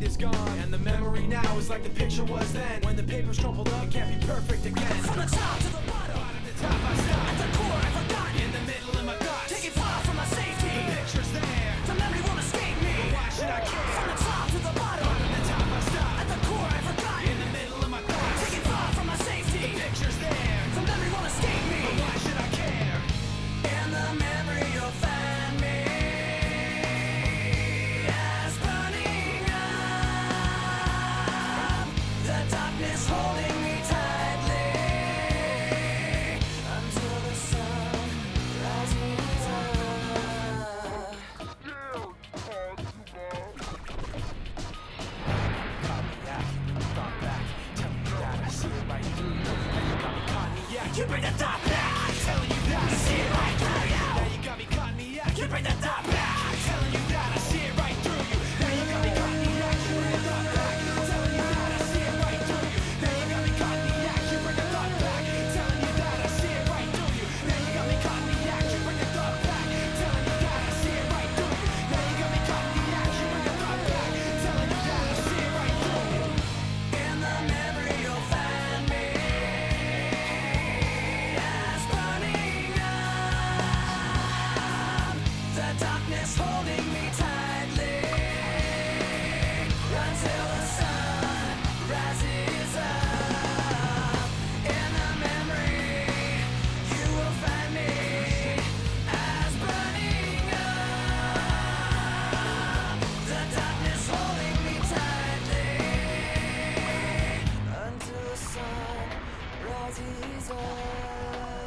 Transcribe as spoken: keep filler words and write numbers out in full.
is gone, and the memory now is like the picture was then. When the paper's crumpled up, it can't be perfect again. From the top to the bottom, Bottom to top I stop. at the core I've forgotten. In the middle of my thoughts, Taking far from my safety. the picture's there. The memory won't escape me. But why should I care? From the top to the bottom, Bottom to top I stop. at the core I've forgotten. In the middle of my thoughts, Taking far from my safety. the picture's there. The memory won't escape me. But why should I care? In the memory you'll find me as burning up. The darkness holding me tightly until the sun rises up. You bring the thought back, telling you that I see it right through you. Now you got me caught in the act. You bring the thought back, telling you that I see it right through you. Now you got me caught in the act. You bring the thought back, telling you that I see it right through you. Now you got me caught in the act. You bring the thought back, telling you that I see it right through you. Now you got me caught in the act. You bring the thought back, telling you that I see it right through you. Now you got me caught in the act. You bring the thought back, telling you that I see it right through you. In the memory you'll find me as burning up. The darkness holding me tightly until the sun rises up. In the memory you will find me as burning up. The darkness holding me tightly until the sun rises up.